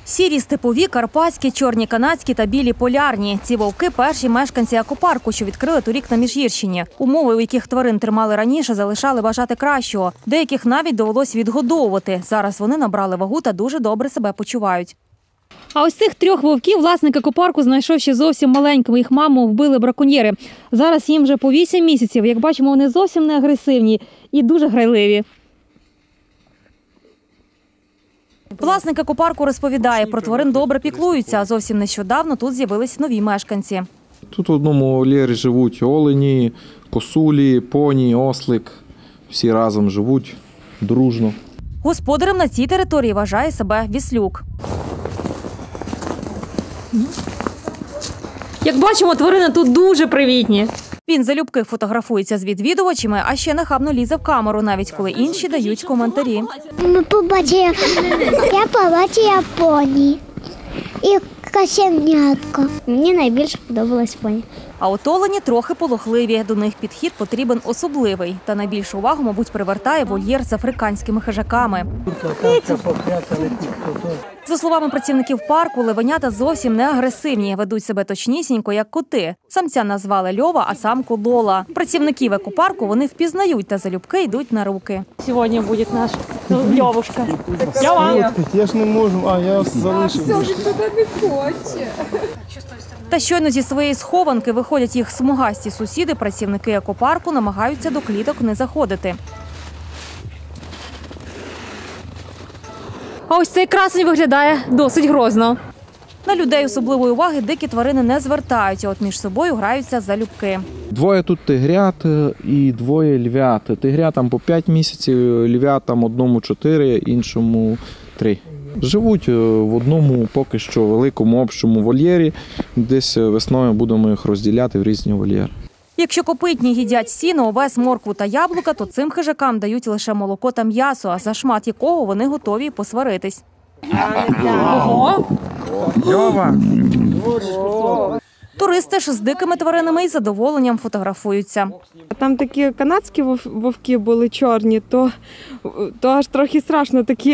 Сірі степові, карпатські, чорні канадські та білі полярні. Ці вовки – перші мешканці екопарку, що відкрили торік на Міжгірщині. Умови, у яких тварин тримали раніше, залишали бажати кращого. Деяких навіть довелось відгодовувати. Зараз вони набрали вагу та дуже добре себе почувають. А ось цих трьох вовків власник екопарку знайшов ще зовсім маленькими. Їх маму вбили браконьєри. Зараз їм вже по 8 місяців. Як бачимо, вони зовсім не агресивні і дуже грайливі. Власник екопарку розповідає, про тварин добре піклуються, а зовсім нещодавно тут з'явились нові мешканці. Тут в одному вольєрі живуть олені, косулі, поні, ослик. Всі разом живуть дружно. Господарем на цій території вважає себе Віслюк. Як бачимо, тварини тут дуже привітні. Він залюбки фотографується з відвідувачами, а ще нахабно лізе в камеру, навіть коли інші дають коментарі. Я побачила поні і кошенятко. Мені найбільше подобалось поні. А от олені трохи полохливі. До них підхід потрібен особливий. Та найбільшу увагу, мабуть, привертає вольєр з африканськими хижаками. За словами працівників парку, левенята зовсім не агресивні. Ведуть себе точнісінько, як коти. Самця назвали Льова, а самку Лола. Працівників екопарку вони впізнають та залюбки йдуть на руки. Сьогодні буде наш Льовушка. Льова! Я ж не можу, я залишив. Все вже туди не хоче. Та щойно зі своєї схованки виходять їх смугасті сусіди, працівники екопарку намагаються до кліток не заходити. А ось цей красень виглядає досить грозно. На людей особливої уваги дикі тварини не звертають, а от між собою граються залюбки. Двоє тут тигрят і двоє львят. Тигрятам по 5 місяців, львятам одному 4, іншому 3. Живуть в одному поки що великому общому вольєрі. Десь весною будемо їх розділяти в різні вольєри. Якщо копитні їдять сіно, овес, моркву та яблука, то цим хижакам дають лише молоко та м'ясо, а за шмат якого вони готові посваритись. Ого! Льова! Туристи ж з дикими тваринами із задоволенням фотографуються. Там такі канадські вовки були чорні, то аж трохи страшно, такі,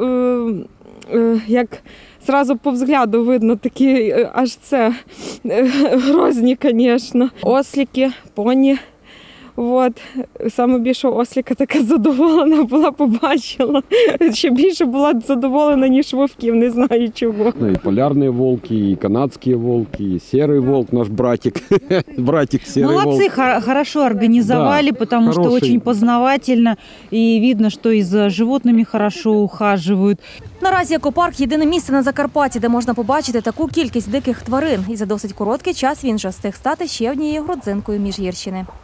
як зразу по взгляду видно, такі аж це грозні, звісно. Ослики, поні. Саме більше ослика така задоволена була, побачила. Ще більше була задоволена, ніж вовків, не знаю чого. И полярные волки, и канадские волки, и серый волк, наш братик. Братик серый волк. Молодцы, хорошо организовали, да, потому что очень познавательно. И видно, что и за животными хорошо ухаживают. Наразі екопарк – єдине місце на Закарпатті, де можна побачити таку кількість диких тварин. І за досить короткий час він вже встиг стати ще однією родзинкою Міжгірщини.